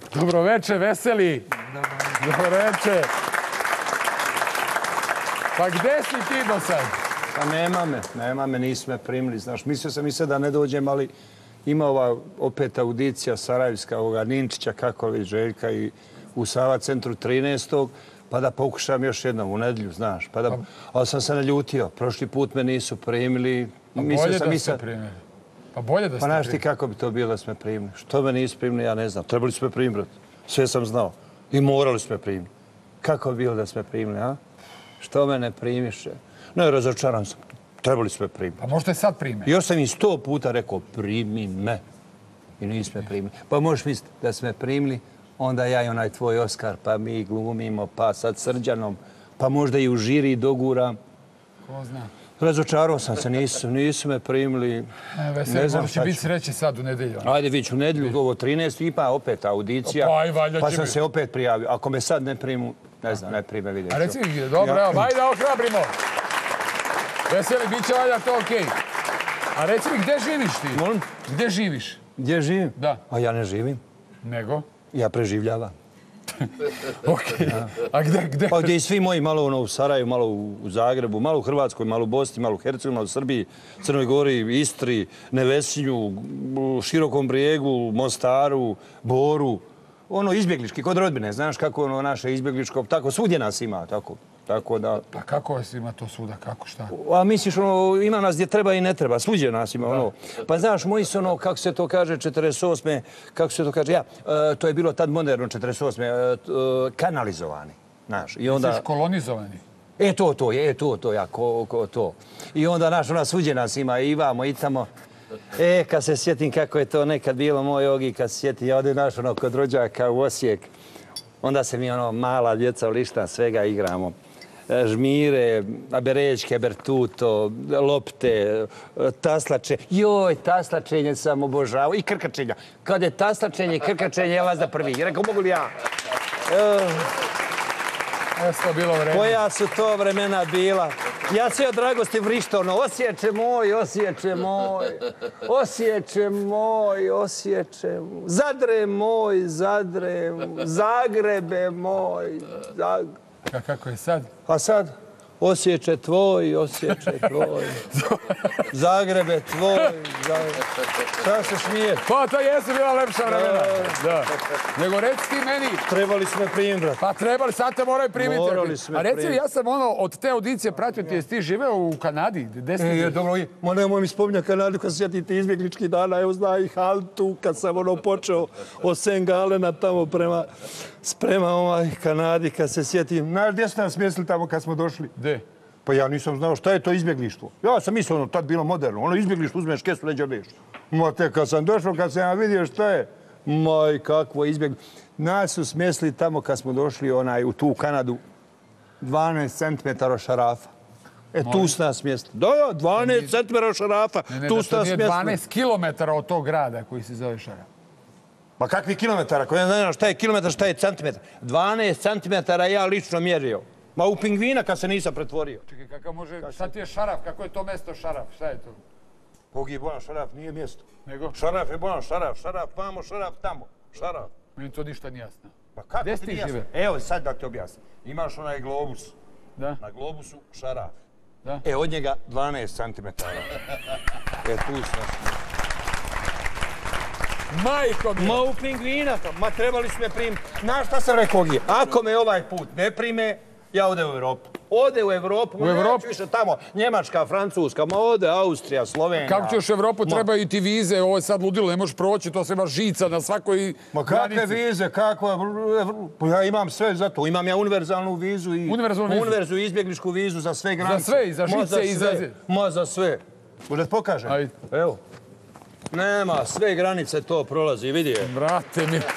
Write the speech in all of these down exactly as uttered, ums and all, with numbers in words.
Dobroveče, veseli. Dobroveče. Pa gde si ti do sad? Pa nema me, nema me, nisu me primili, znaš. Mislio sam i sad da ne dođem, ali ima ova opet audicija Sarajevska, ovoga Ninčića, kako li Željka i u Sava centru trinaestog pa da pokušam još jednom u nedjelju, znaš. Pa da, ali sam se naljutio, prošli put me nisu primili. Pa bolje da ste primili. Pa bolje da ste primili. Pa znaš ti kako bi to bilo da smo primili? Što me nisu primili, ja ne znam. Trebali su me primiti, sve sam znao. I morali su me primiti. Kako bi bilo da smo primili, a? Što me ne primiše? Ne, razočaran sam. Trebali su me primiti. Pa možda je sad prime. Još sam im sto puta rekao, primi me. I nisu me primili. Pa možeš misliti da smo me primili, onda ja i onaj tvoj Oskar, pa mi glumimo, pa sad Srđanom, pa možda i u žiri doguram. Ko zna? Razočarao sam se, nisu, nisu me primili. E, veseli, možda će biti sreći sad u nedelju. Ajde, vić u nedelju, ovo trinaest i pa opet audicija, pa, pa sam biti. se opet prijavio. Ako me sad ne primu, ne znam, ne prime, vidjet ću. A reci mi, dobro, ja. Evo, ajde da ohrabrimo. Veseli, bit će valjda to okej. Okay. A reci mi, gdje živiš ti? Molim? Gdje živiš? Gdje živim? Da. A ja ne živim. Nego? Ja preživljavam. Okej. A gdje, gdje? Pa gdje i svi moji, malo ono u Sarajevu, malo u Zagrebu, malo u Hrvatskoj, malo u Bosni, malo u Hercegovini, malo u Srbiji, Crnoj Gori, Istri, Nevesinju, Širokom Brijegu, Mostaru, Boru. Ono izbjeglički, kod rodbine, znaš kako ono naše izbjegličko, tako svugdje nas ima, tako. Tako da... Pa kako vas ima to svuda, kako, šta? A misliš, ono, ima nas gdje treba i ne treba, svuđe nas ima, ono. Pa znaš, moji su ono, kako se to kaže, četrdeset osme kako se to kaže, ja, to je bilo tad moderno, četrdeset osme kanalizovani, znaš. I onda... Misliš kolonizovani? E, to, to, je, to, to, ja, ko, ko, to. I onda, znaš, ona svuđe nas ima i vamo i tamo. E, kad se sjetim kako je to nekad bilo, moj Ogi, kad se sjetim, ja ovdje, znaš, ono, kod rođaka u Osijek, onda se mi, ono, mala djeca lišta svega igramo. Žmire, aberečke, bertuto, lopte, taslače. Joj, taslačenje sam obožavao. I krkačenja. Kad je taslačenje i krkačenje, ja vas da prvi. Rekao, mogu li ja? Jesu bilo vremena. Koja su to vremena bila? Ja sve od dragosti vrištao, ono, Osječe moj, Osječe moj, Osječe moj, Osječe moj, Zadre moj, Zadre moj, Zagrebe moj, Zagrebe. A kako je sad? A sad? Osječe tvoj, Osječe tvoj. Zagrebe tvoj, Zagrebe. Šta se smije? Pa to jesu bila lepša vremena. Da. Nego reci ti meni... Trebali smo primiti, brat. Pa trebali, sad te moraju primiti. Morali smo primiti. A reci mi, ja sam ono, od te audicije pratio ti, jesi ti živeo u Kanadi? Gde si ti? E, dobro, ma nemoj mi spominjati Kanadu kad se sjetim ti izbjeglički dana. Evo zna i Haltu kad sam ono počeo od Saint Galena tamo prema, sprema ovaj Kanadi kad se sjetim. Znaš gdje su nas mislili tamo kad smo došli? Gde? Pa ja nisam znao šta je to izbjeglištvo. Ja sam mislio, ono, tad bilo moderno. Ono izbjeglištvo, uzmeš kesu, leđa odeš. Ma te, kad sam došao, kad sam ja vidio šta je, maj, kakvo izbjeglištvo. Nas su smjestili tamo kad smo došli onaj, u tu Kanadu, dvanaest centimetara šarafa. E, tu su nas smjestili. Da, ja, dvanaest centimetara šarafa. Ne, ne, tu da su to nas nije smjestili. dvanaest kilometara od tog grada koji se zove Šaraf. Ma kakvi kilometara? Ko ne znam šta je kilometar, šta je centimetar? dvanaest centimetara ja lično mjerio. Ma u pingvina kad se nisam pretvorio. Čekaj, kako može, šta ti je Šaraf? Kako je to mjesto Šaraf? Šta je to? Pogi bolan, Šaraf nije mjesto. Nego? Šaraf je bolan, Šaraf, Šaraf vamo, Šaraf tamo. Šaraf. Meni to ništa nije jasno. Pa kako gdje ti ti nije jasno? žive? Evo sad da ti objasnim. Imaš onaj globus. Da? Na globusu Šaraf. Da? E, od njega dvanaest centimetara. E, tu sam. Majko mi! Ma u pingvina, ma trebali su me primiti. Znaš šta sam rekao Ogi? Ako me ovaj put ne prime, ja ode u Evropu. Ode u Evropu, u Evropu? Neću više tamo. Njemačka, Francuska, ma ode Austrija, Slovenija. Kako ćeš u Evropu, trebaju ti vize, ovo je sad ludilo, ne možeš proći, to se ima žica na svakoj Ma kakve vize, kakve, pa ja imam sve za to. Imam ja univerzalnu vizu i univerzalnu vizu, univerzalnu izbjegličku vizu za sve granice. Za sve, i za žice, i za... Ma za sve. Možda ti pokažem? Ajde. Evo. Nema, sve granice to prolazi, vidi je. Brate mi.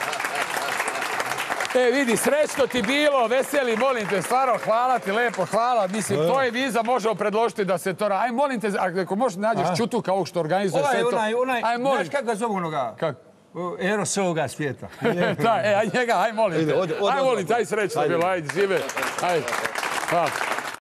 E, vidi, srećno ti bilo, veseli, molim te, stvarno, hvala ti, lepo, hvala. Mislim, to je viza, možemo predložiti da se to... Aj, molim te, ako možeš nađeš Čutuka ovog što organizuje sve to. Onaj, onaj, aj, molim. Znaš kako ga zovu onoga? Kako? Ero s ovoga svijeta. Da, e, aj njega, aj, molim te. Aj, molim te, aj, srećno bilo, ajde, žive. Ajde, hvala.